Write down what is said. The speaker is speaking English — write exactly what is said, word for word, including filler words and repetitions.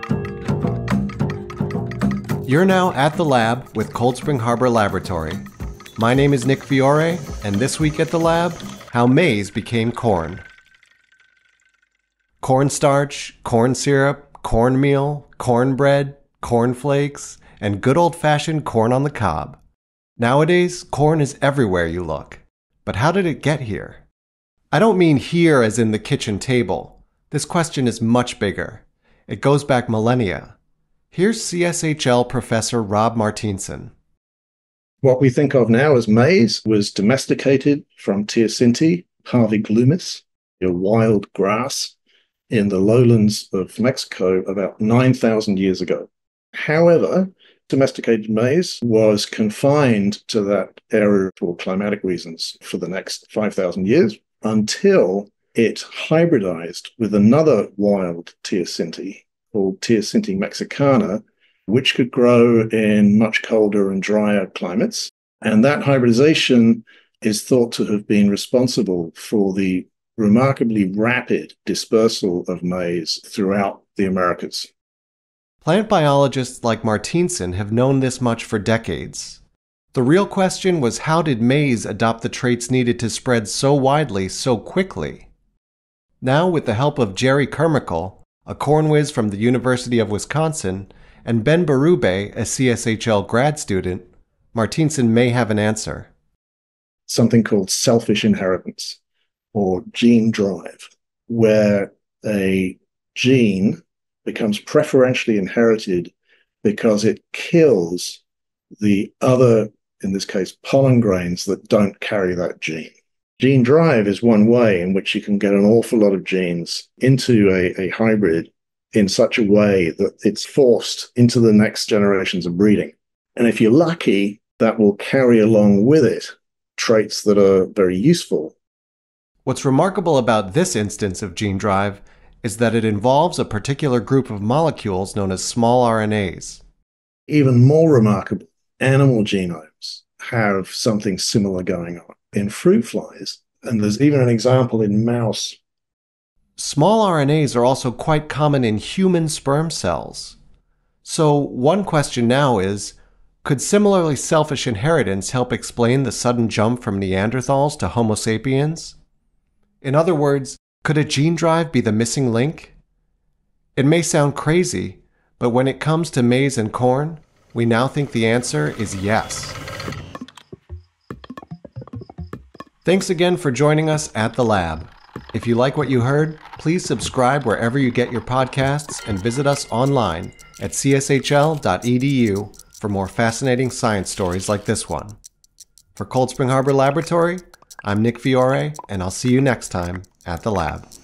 You're now at the lab with Cold Spring Harbor Laboratory. My name is Nick Fiore, and this week at the lab, how maize became corn. Cornstarch, corn syrup, cornmeal, cornbread, cornflakes, and good old-fashioned corn on the cob. Nowadays, corn is everywhere you look. But how did it get here? I don't mean here as in the kitchen table. This question is much bigger. It goes back millennia. Here's C S H L Professor Rob Martinson. What we think of now as maize was domesticated from Teosinte parviglumis, a wild grass in the lowlands of Mexico about nine thousand years ago. However, domesticated maize was confined to that area for climatic reasons for the next five thousand years until it hybridized with another wild teosinte called Teosinte mexicana, which could grow in much colder and drier climates. And that hybridization is thought to have been responsible for the remarkably rapid dispersal of maize throughout the Americas. Plant biologists like Martinson have known this much for decades. The real question was, how did maize adopt the traits needed to spread so widely so quickly? Now, with the help of Jerry Kermikel, a corn whiz from the University of Wisconsin, and Ben Berube, a C S H L grad student, Martinson may have an answer. Something called selfish inheritance, or gene drive, where a gene becomes preferentially inherited because it kills the other, in this case, pollen grains that don't carry that gene. Gene drive is one way in which you can get an awful lot of genes into a, a hybrid in such a way that it's forced into the next generations of breeding. And if you're lucky, that will carry along with it traits that are very useful. What's remarkable about this instance of gene drive is that it involves a particular group of molecules known as small R N As. Even more remarkable, animal genomes have something similar going on in fruit flies, and there's even an example in mouse. Small R N As are also quite common in human sperm cells. So one question now is, could similarly selfish inheritance help explain the sudden jump from Neanderthals to Homo sapiens? In other words, could a gene drive be the missing link? It may sound crazy, but when it comes to maize and corn, we now think the answer is yes. Thanks again for joining us at the lab. If you like what you heard, please subscribe wherever you get your podcasts and visit us online at c s h l dot e d u for more fascinating science stories like this one. For Cold Spring Harbor Laboratory, I'm Nick Fiore, and I'll see you next time at the lab.